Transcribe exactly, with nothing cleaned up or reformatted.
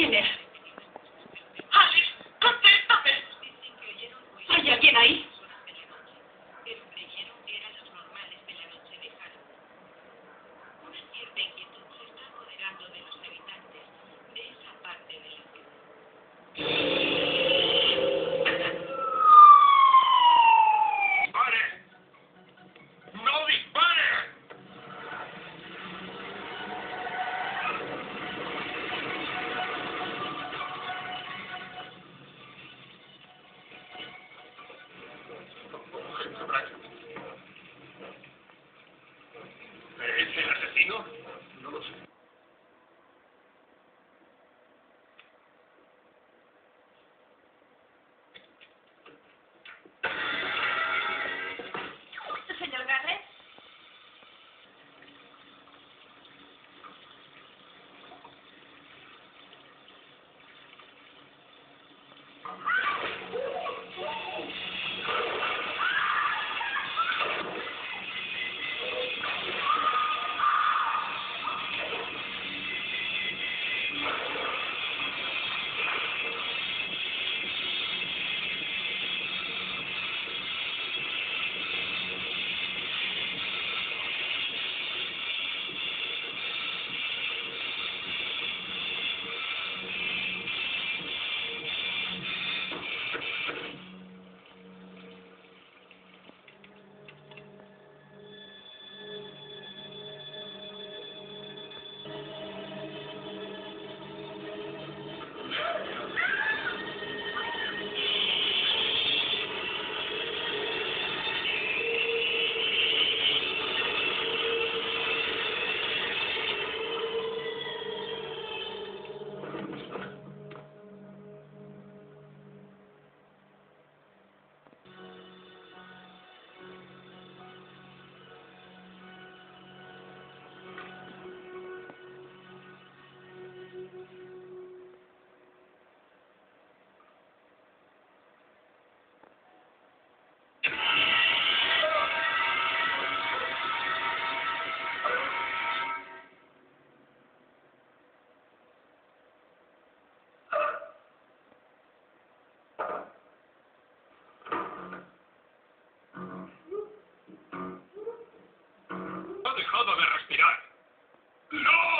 ¿Quién es? ¡Alice! ¡Contéstame! ¿Hay alguien ahí? Pero creyeron que eran los normales de la noche de Halloween. Una cierta inquietud se está apoderando de los habitantes de esa parte de la ciudad. ¡Dispare! ¡No dispare! ¿Es el asesino? No lo sé. Señor Garrett. Ha dejado de respirar. ¡No!